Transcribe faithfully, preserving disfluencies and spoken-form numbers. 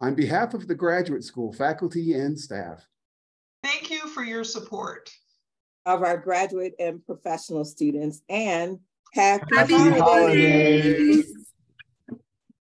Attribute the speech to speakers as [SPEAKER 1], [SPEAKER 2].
[SPEAKER 1] On behalf of the Graduate School faculty and staff,
[SPEAKER 2] thank you for your support
[SPEAKER 3] of our graduate and professional students, and happy,
[SPEAKER 1] happy
[SPEAKER 3] holidays.
[SPEAKER 1] holidays.